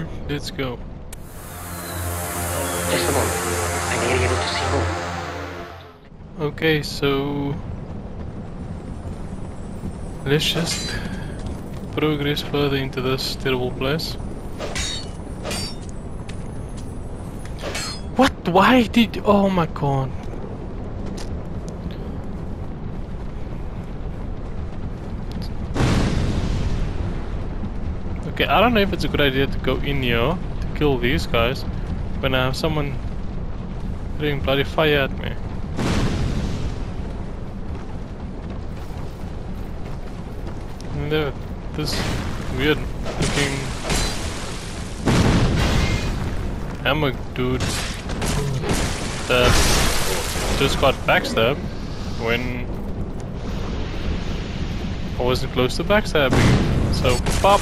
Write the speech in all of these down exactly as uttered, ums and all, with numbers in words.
Let's go. Just a moment. I may be able to see more. Okay, so let's just progress further into this terrible place. What? Why did? Oh my god. Okay, I don't know if it's a good idea to go in here to kill these guys when I have someone throwing bloody fire at me. And there, this weird looking hammer dude that just got backstabbed when I wasn't close to backstabbing. So, pop!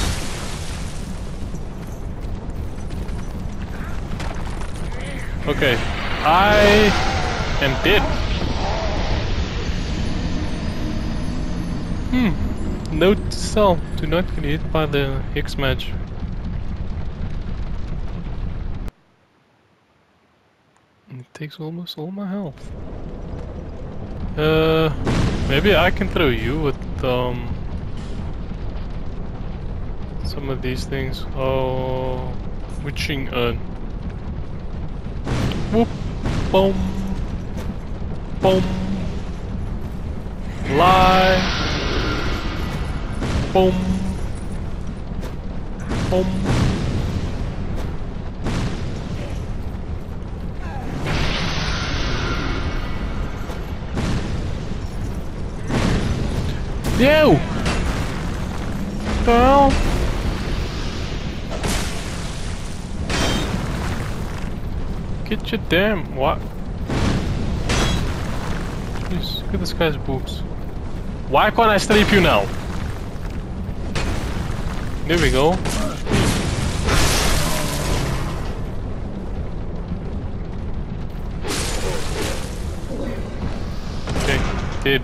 Okay, I am dead. Hmm. Note to self: do not get hit by the Hex match. It takes almost all my health. Uh, maybe I can throw you with um some of these things. Oh, witching urn. Whoop, boom, boom, lie, boom, boom. Yo! Girl! Get your damn what? Jeez, look at this guy's boobs. Why can't I sleep you now? There we go. Okay, dead.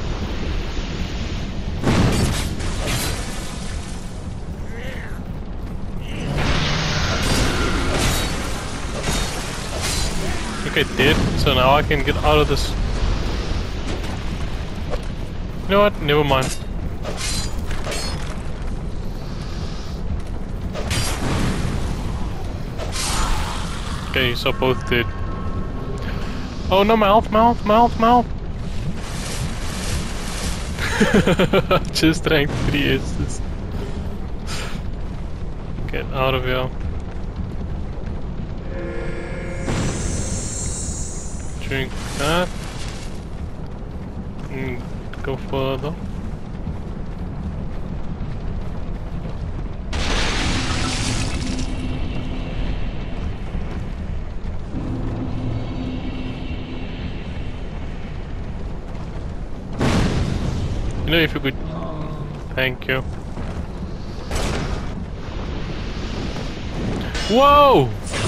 Okay, dead. So now I can get out of this. You know what? Never mind. Okay, so both dead. Oh no, mouth, mouth, mouth, mouth. Just drank three S's. Get out of here. Drink that. And go further. You know, if you could. Thank you. Whoa!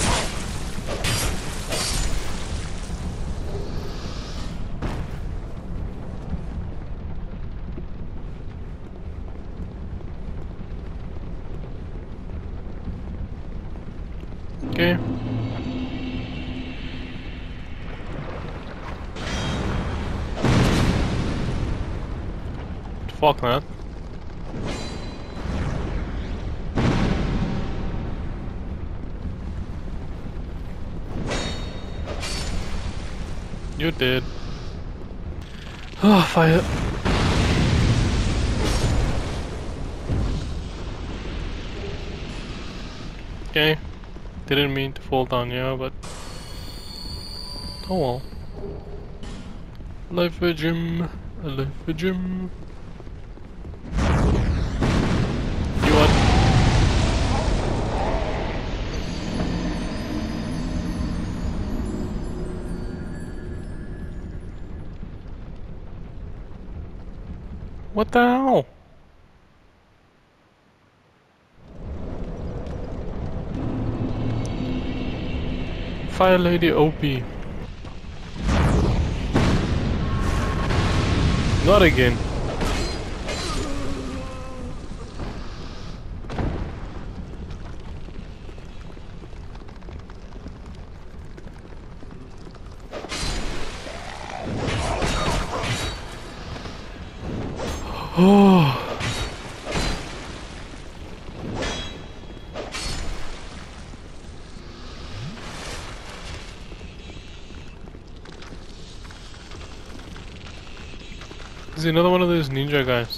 Okay. Fuck that. You did. Oh, fire. Okay. Didn't mean to fall down here, but oh well. Life for gym, a life for gym. You what? What the hell? Fire Lady O P. Not again. Oh. Is another one of those ninja guys?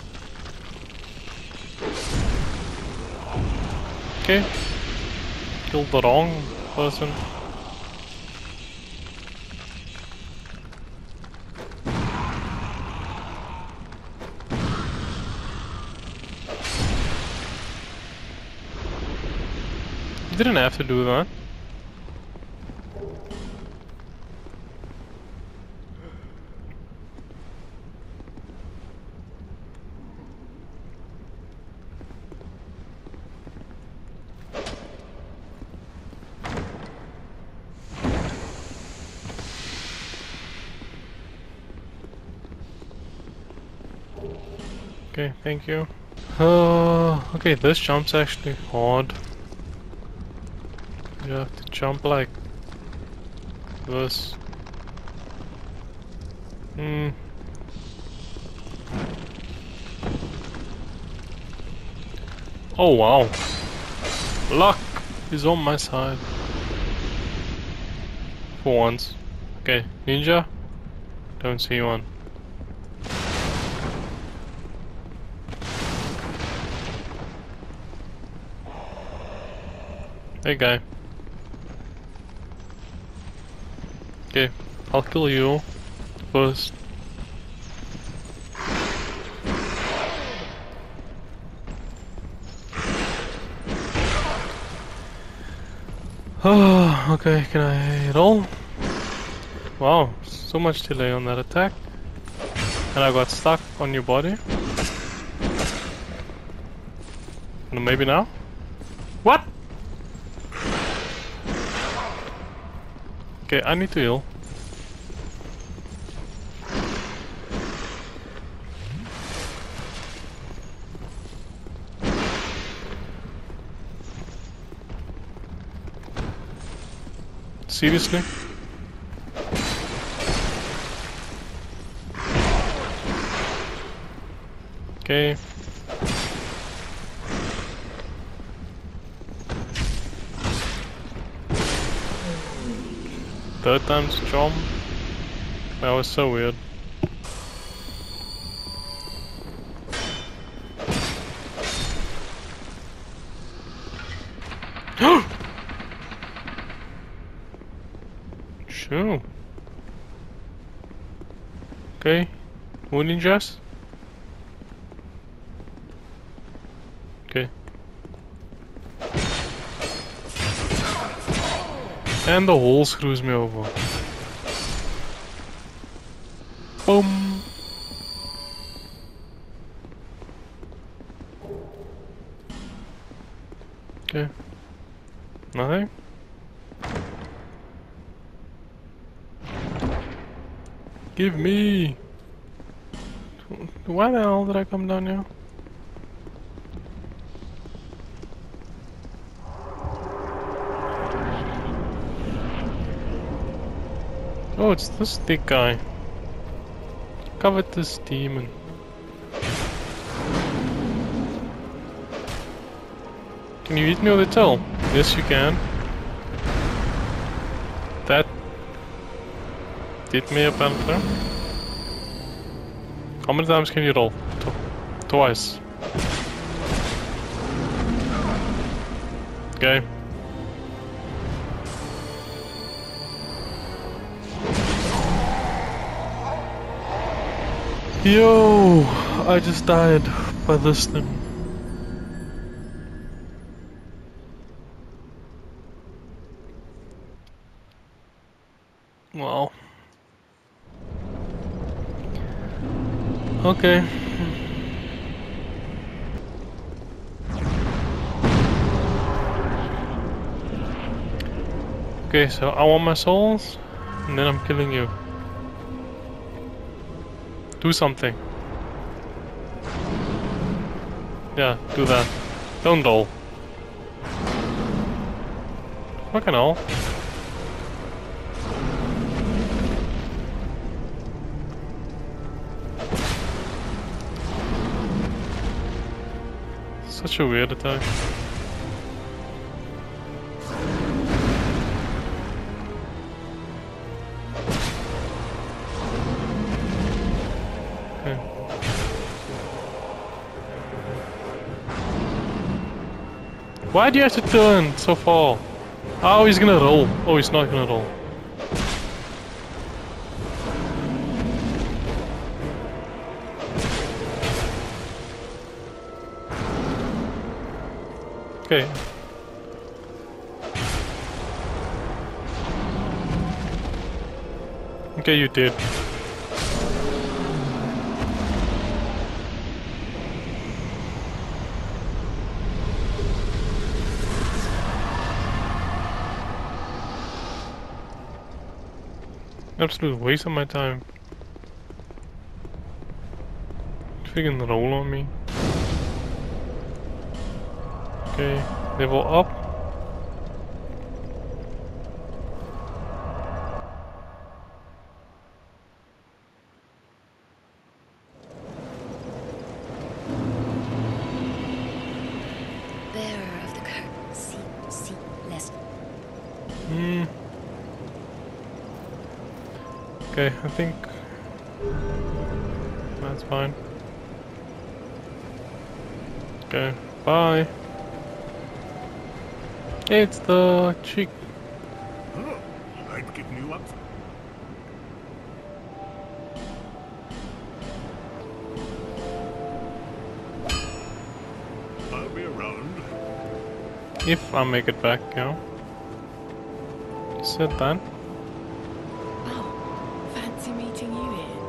Okay. Killed the wrong person. You didn't have to do that. Okay, thank you. Uh, okay, this jump's actually hard. You have to jump like this. Hmm. Oh wow. Luck is on my side. For once. Okay, ninja? Don't see one. Hey guy. Okay, I'll kill you first. Oh, okay, can I roll? Wow, so much delay on that attack. And I got stuck on your body. And maybe now? What? Okay, I need to heal. Seriously? Okay. Third time's a charm. That was so weird. Sure. Okay. More ninjas? Okay. And the hole screws me over. Boom. Okay. Nothing? Give me! Why the hell did I come down here? Oh, it's this thick guy. Covered this demon. Can you hit me with a tail? Yes, you can. That did me apparently. How many times can you roll? Tw twice. Okay. Yo, I just died by this thing. Wow. Okay. Okay, so I want my souls, and then I'm killing you. Do something. Yeah, do that. Don't roll. Fucking hell. Such a weird attack. Okay. Why do you have to turn so far? Oh, he's gonna roll. Oh, he's not gonna roll. Okay. Okay, you did. Absolute waste of my time. Freaking roll on me. Okay, level up. Bearer of the curtain, see, see, less. Hmm. Okay, I think that's fine. Okay, bye. It's the chick. Oh, I'd given you up. I'll be around. If I make it back, you know. You said that. Oh, fancy meeting you here.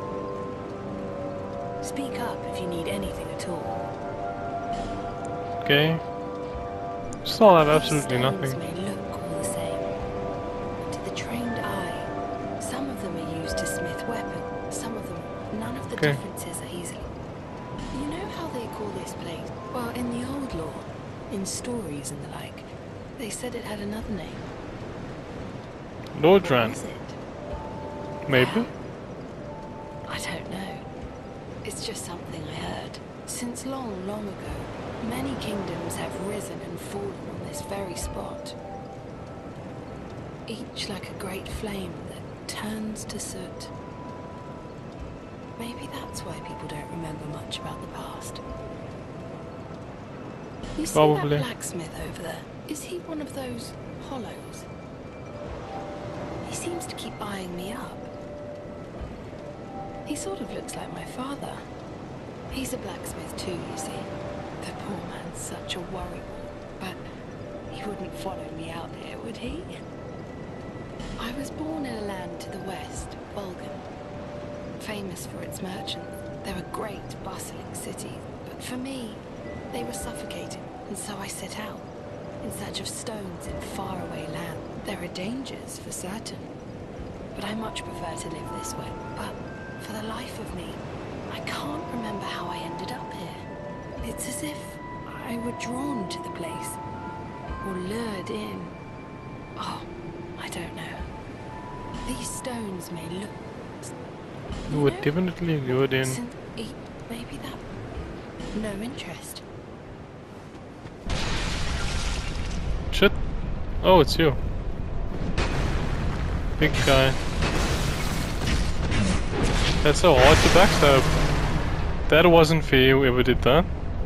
Speak up if you need anything at all. Okay. Still have These absolutely stones nothing. may look all the same, but to the trained eye, some of them are used to smith weapons, some of them, none of the Okay. differences are easily. You know how they call this place? Well, in the old lore, in stories and the like, they said it had another name. Lordran, What was it? maybe? I don't know. It's just something I heard. Since long, long ago, many kingdoms have risen and fallen on this very spot. Each like a great flame that turns to soot. Maybe that's why people don't remember much about the past. You see Probably. that blacksmith over there? Is he one of those hollows? He seems to keep eyeing me up. He sort of looks like my father. He's a blacksmith too, you see. The poor man's such a worry, but he wouldn't follow me out here, would he? I was born in a land to the west, Vulcan. Famous for its merchants. They were great, bustling cities, but for me, they were suffocating, and so I set out, in search of stones in faraway land. There are dangers, for certain, but I much prefer to live this way. But for the life of me, I can't remember how I ended up here. It's as if I were drawn to the place, or lured in. Oh, I don't know. These stones may look... You were know, definitely lured in. since e- maybe that... No interest. Shit. Oh, it's you. Big guy. That's so hard to backstab. That wasn't fair, whoever did that.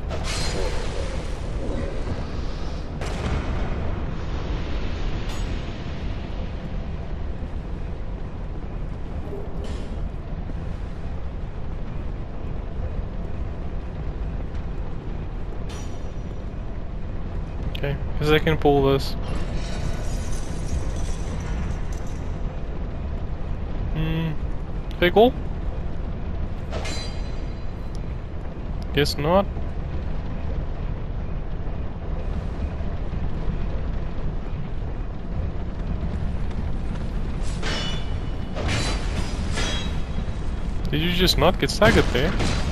Okay, because I can pull this. Hmm. Pickle? Guess not. Did you just not get staggered there?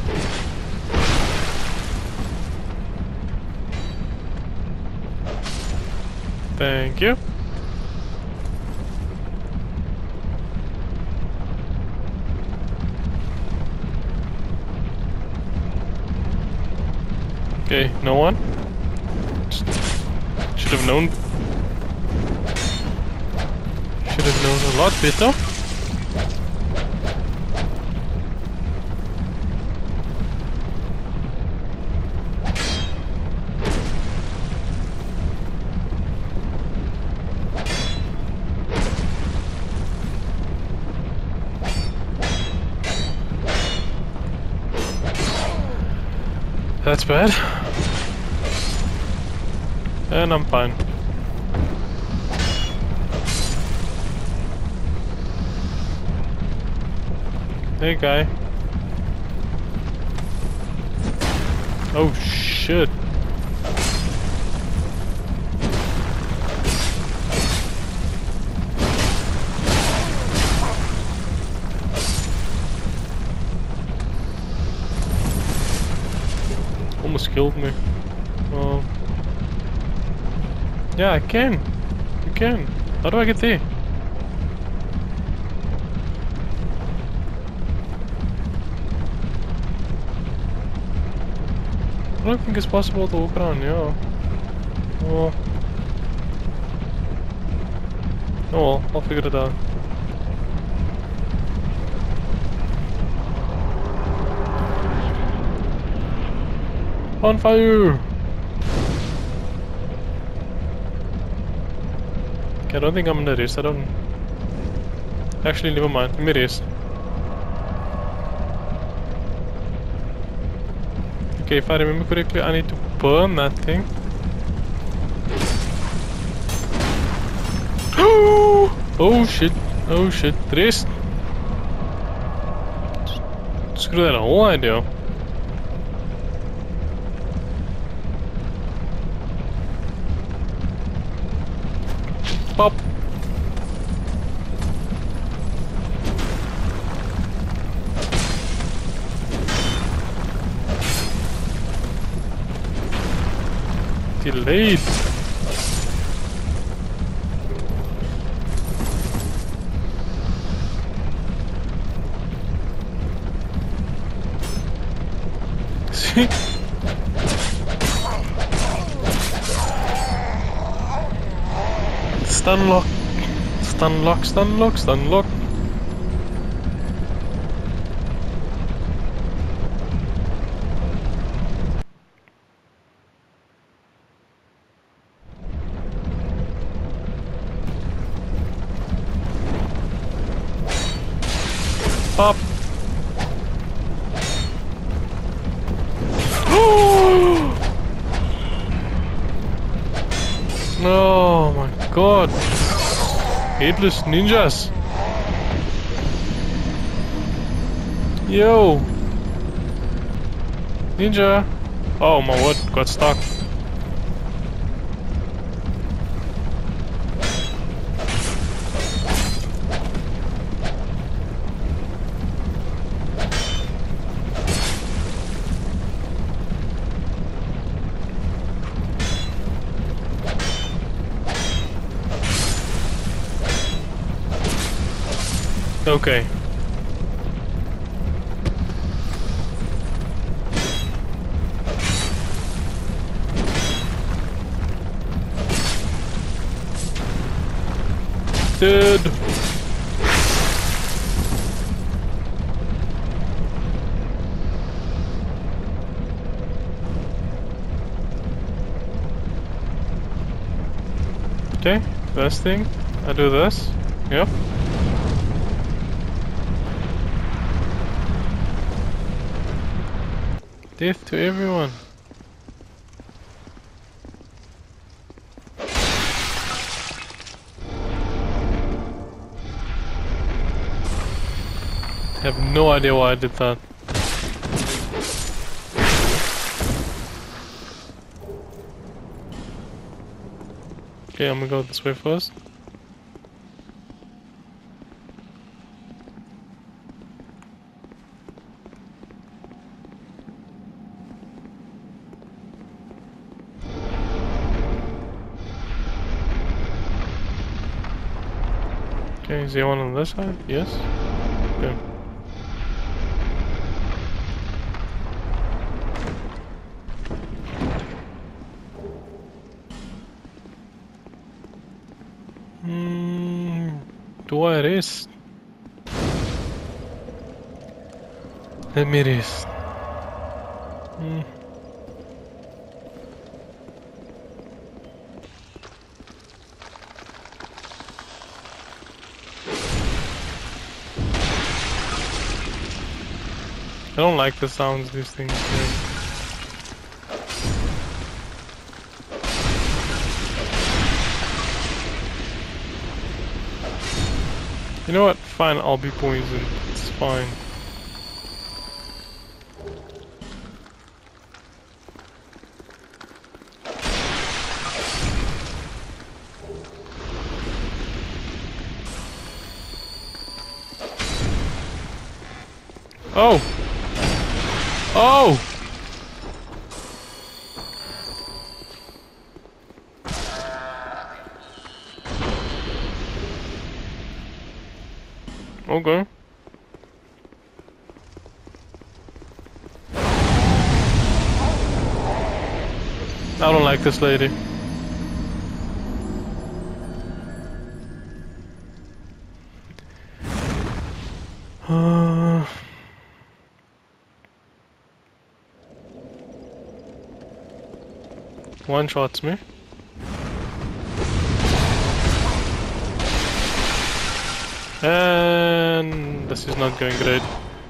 Thank you. Okay, no one? Should have known. Should have known a lot better. That's bad. And I'm fine. Hey guy. Oh shit. Almost killed me. Oh. Yeah, I can. You can. How do I get there? I don't think it's possible to walk around, yeah. Oh. Oh well, I'll figure it out. On fire! Okay, I don't think I'm in the race, I don't... Actually, never mind, let me race. Okay, if I remember correctly, I need to burn that thing. Oh shit, oh shit, race! Screw that whole idea. Pop. Delayed. See? Stun lock. Stun lock, stun lock, stun lock. Pop. Oh my god. Headless ninjas. Yo. Ninja. Oh my word, got stuck. Okay. Dead. Okay, first thing, I do this. Yep. Death to everyone. I have no idea why I did that. Okay, I'm gonna go this way first. Okay, is there one on this side? Yes. Okay. Do I rest? Let me rest. Hmm. I don't like the sounds these things make. You know what? Fine, I'll be poisoned. It's fine. Oh! Oh! Okay. I don't like this lady. Uh, one shots me. And this is not going great.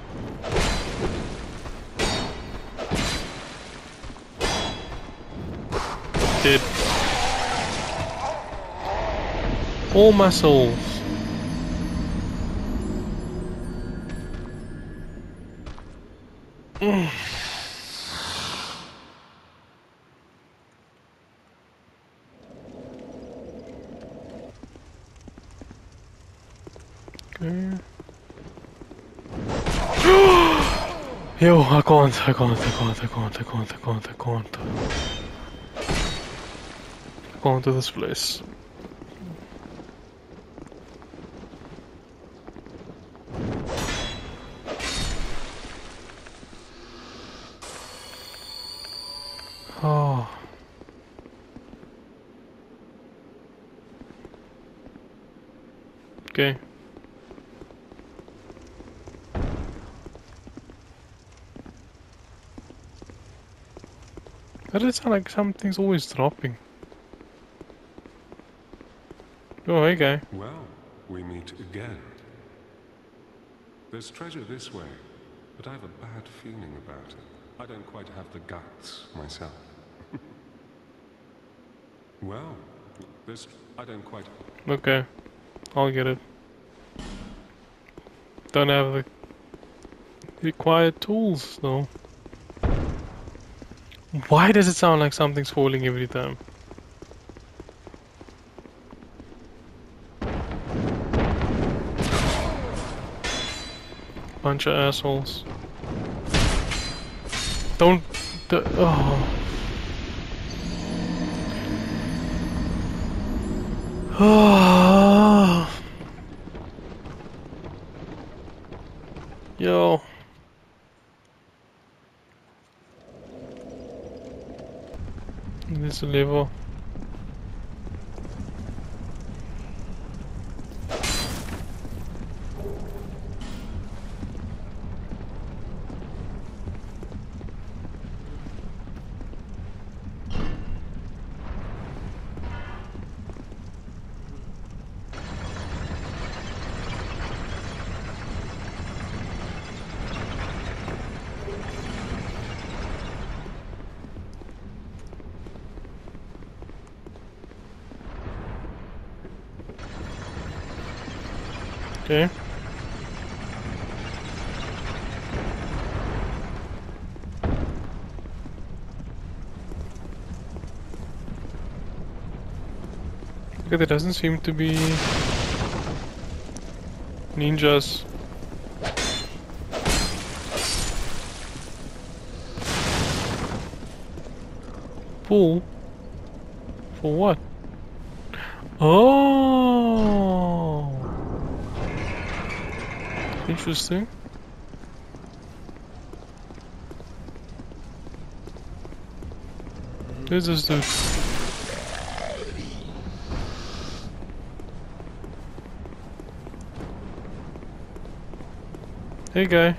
Dead. All my souls. Mm. Okay. Yo, I can't, I can't, I can't, I can't, I can't, I can't, I can't. I can't do this place. Oh. Okay. Why does it sound like something's always dropping? Oh, hey guy. Well, we meet again. There's treasure this way, but I have a bad feeling about it. I don't quite have the guts myself. Well, this... I don't quite... Okay. I'll get it. Don't have the required tools, though. Why does it sound like something's falling every time? Bunch of assholes. Don't... D oh. Oh. Yo. This level. Okay. Okay, there doesn't seem to be ninjas. Pull? For what? Oh! Interesting. Who's this dude? Hey guy.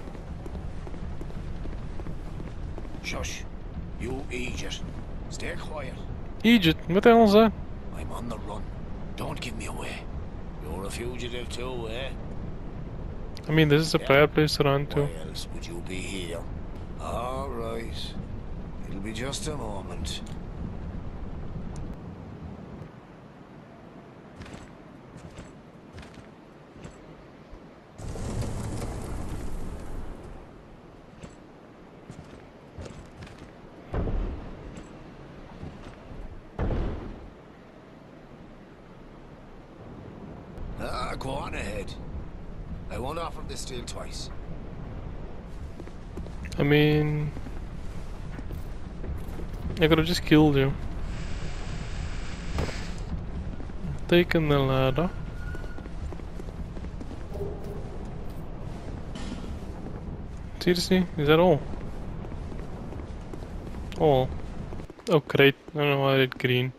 Shush. You idiot. Stay quiet. Egypt, what the hell is that? I'm on the run. Don't give me away. You're a fugitive too, eh? I mean, this is a Yeah. bad place to run to. Why else would you be here? All right. It'll be just a moment. Ah, go on ahead. I won't offer this steal twice. I mean, I could have just killed you. Taken the ladder. Seriously? Is that all? All. Oh great, I don't know why I did green.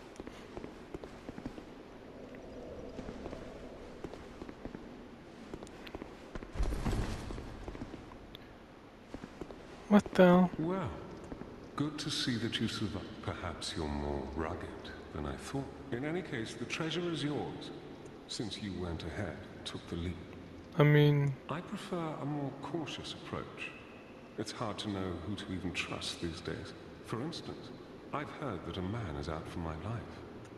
What the hell? Well, good to see that you survived. Perhaps you're more rugged than I thought. In any case, the treasure is yours, since you went ahead, took the lead. I mean, I prefer a more cautious approach. It's hard to know who to even trust these days. For instance, I've heard that a man is out for my life.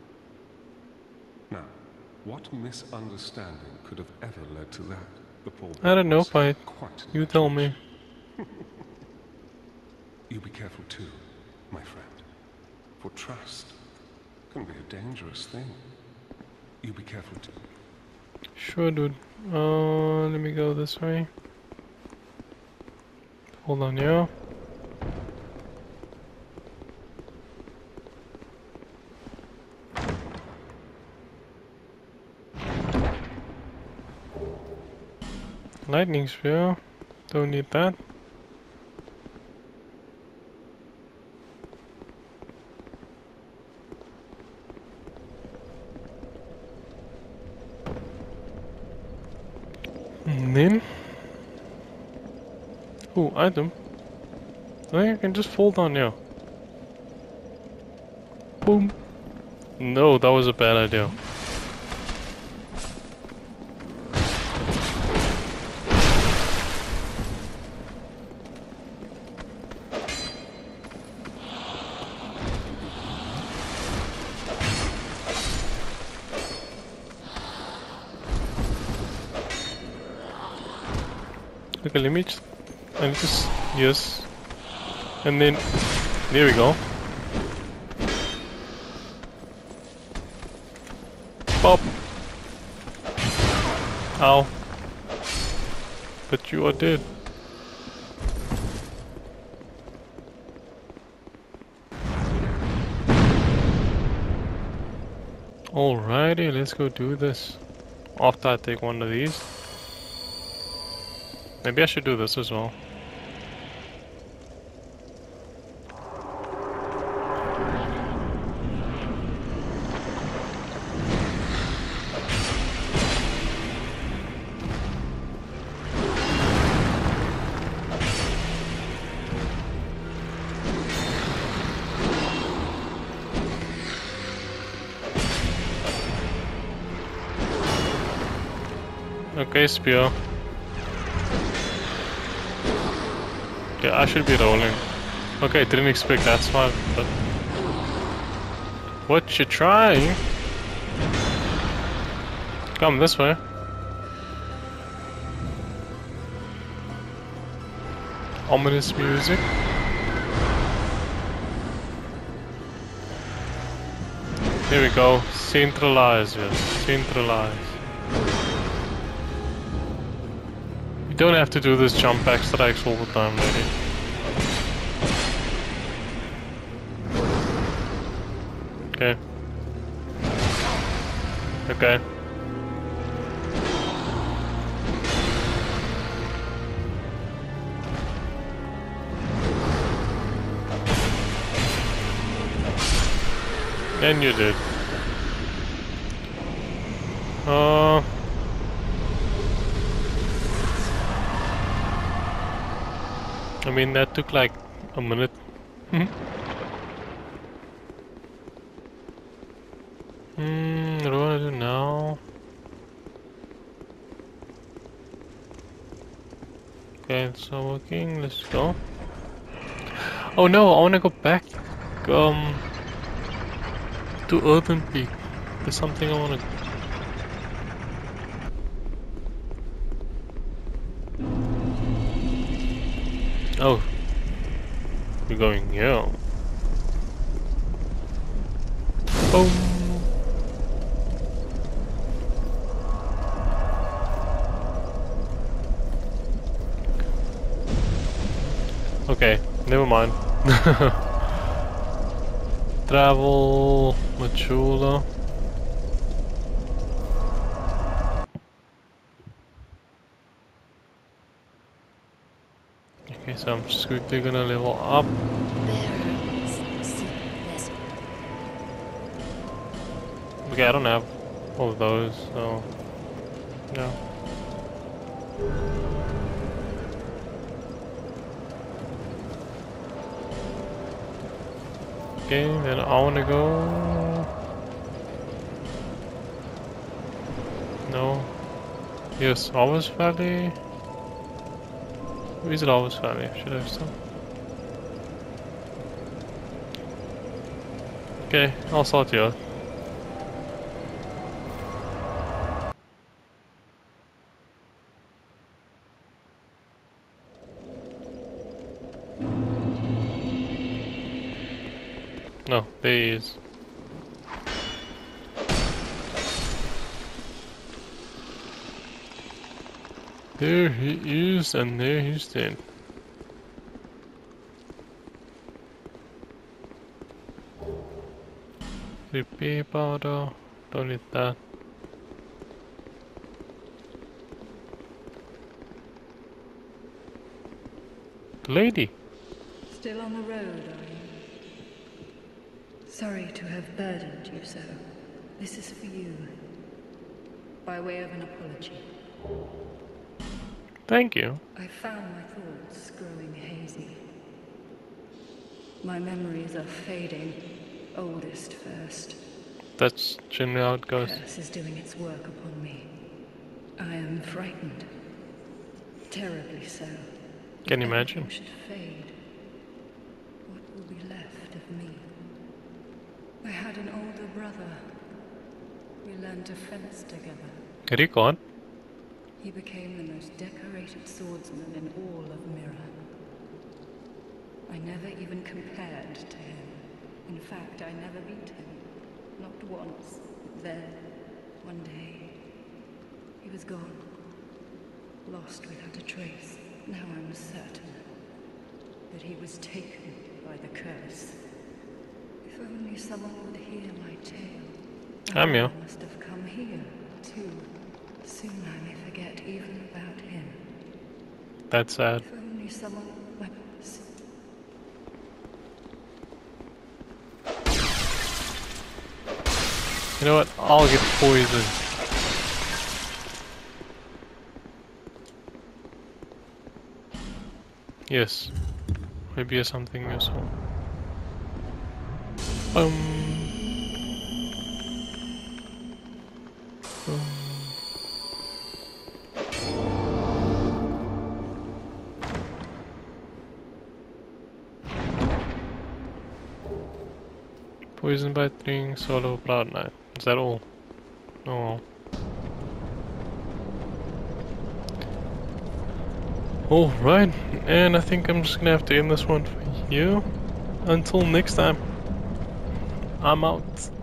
Now, what misunderstanding could have ever led to that? The poor I don't know, was Pite. quite You tell me. You be careful too, my friend. For trust can be a dangerous thing. You be careful too. Sure, dude. Uh, let me go this way. Hold on, yeah. Lightning spear. Don't need that. And then, ooh, item. I think I can just fall down now. Boom. No, that was a bad idea. Okay, let me just, I need to, s- yes, and then, there we go. Pop! Ow. But you are dead. Alrighty, let's go do this. After I take one of these. Maybe I should do this as well. Okay, spear. Okay, I should be rolling. Okay, didn't expect that spot, but... What you trying? Come this way. Ominous music. Here we go. Centralize, yes. Centralize. You don't have to do this jump back strikes all the time, lady. Okay. Okay. And you did. Uh I mean, that took like a minute. Hmm, what do I want to do now? Okay, it's not working. Let's go. Oh no, I want to go back um, to Earthen Peak. There's something I want to. Oh, we're going here. Boom. Okay, never mind. Travel, Machula. Okay, so I'm just quickly gonna level up. Okay, I don't have all of those, so no. Okay, then I wanna go. No. Yes, Always Valley. Where is it Always Valley? Should I have some? Okay, I'll sort you out. No, there he is. There he is, and there he's dead. Repair powder, don't need that. Lady! Still on the road, are you? Sorry to have burdened you so. This is for you. By way of an apology. Thank you. I found my thoughts growing hazy. My memories are fading. Oldest first. That's generally how it goes. Curse is doing its work upon me. I am frightened. Terribly so. Can you If imagine? everything should fade, what will be left of me? I had an older brother. We learned to fence together. Record. He became the most decorated swordsman in all of Mirror. I never even compared to him. In fact, I never beat him. Not once. Then, one day, he was gone. Lost without a trace. Now I'm certain that he was taken by the curse. If only someone would hear my tale. I'm here. I must have come here, too. Soon I may forget even about him. That's sad. If only someone... You know what? I'll get poisoned. Yes. Maybe it's something useful. Um. um. Poison by three, solo Cloud Knight. Is that all? Oh. Alright, and I think I'm just gonna have to end this one for you. Until next time, I'm out.